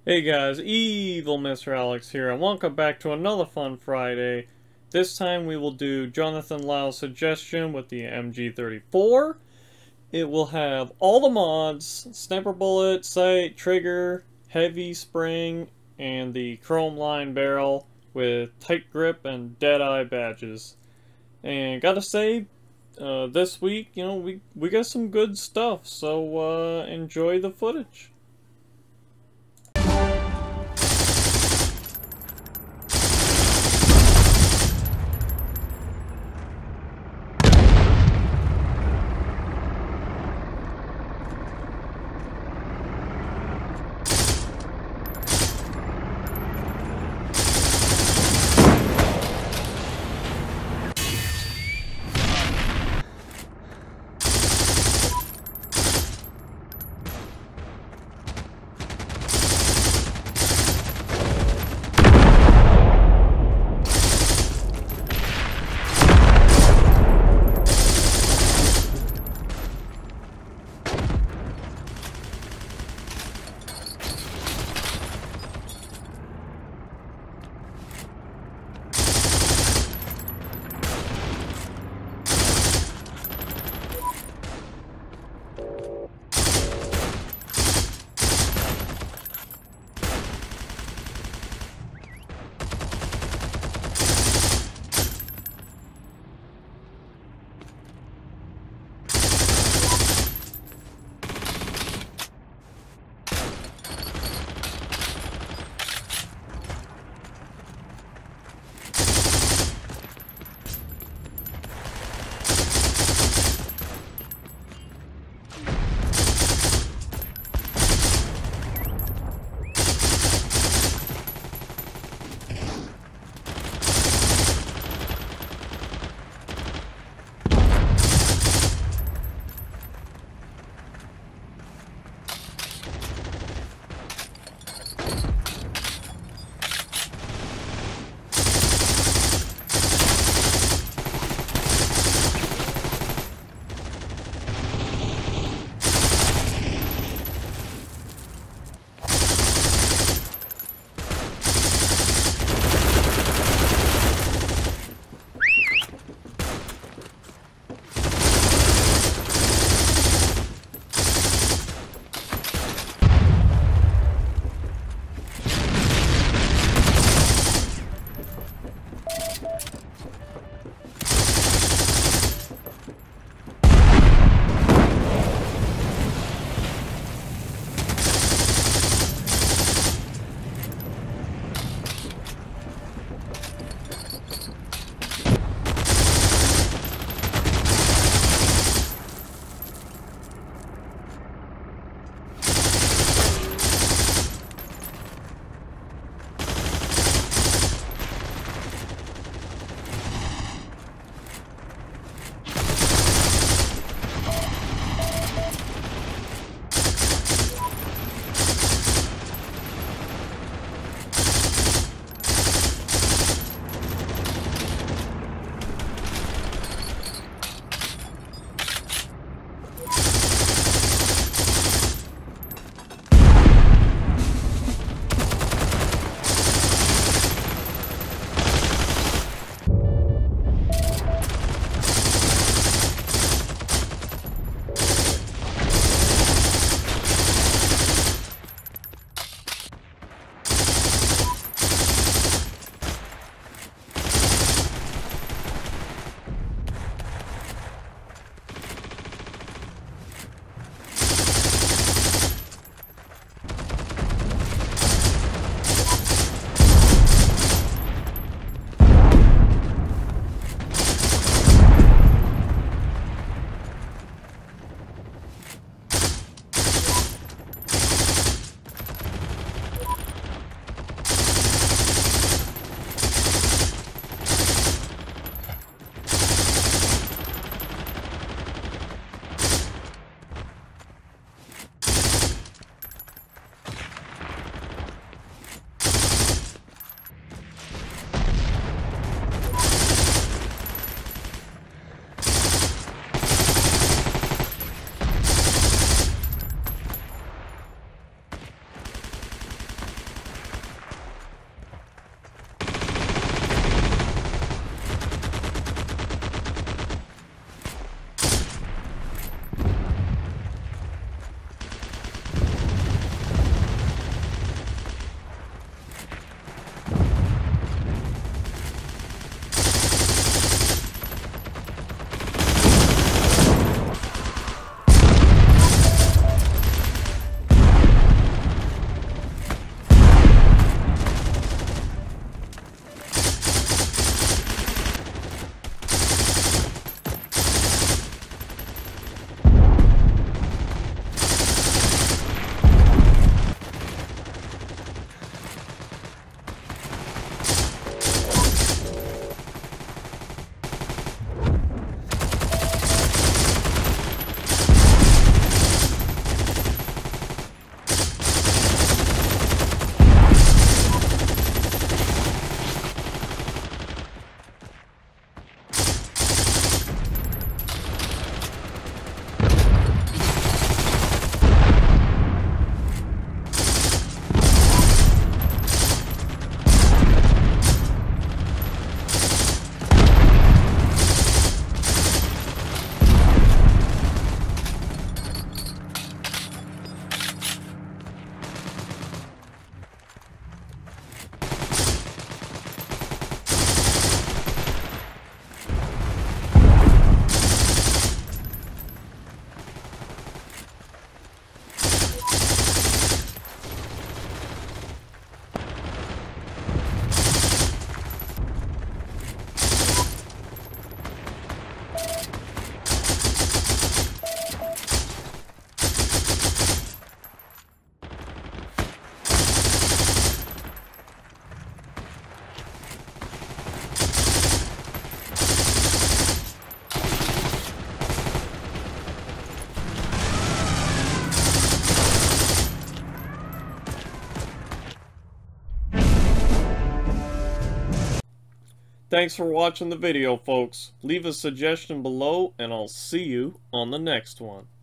Hey guys, Evil Mr. Alex here, and welcome back to another fun Friday. This time we will do Jonathan Lyle's suggestion with the MG34. It will have all the mods: sniper bullet, sight, trigger, heavy spring, and the chrome line barrel with tight grip and deadeye badges. And gotta say, this week, we got some good stuff, so enjoy the footage. Thanks for watching the video, folks. Leave a suggestion below, and I'll see you on the next one.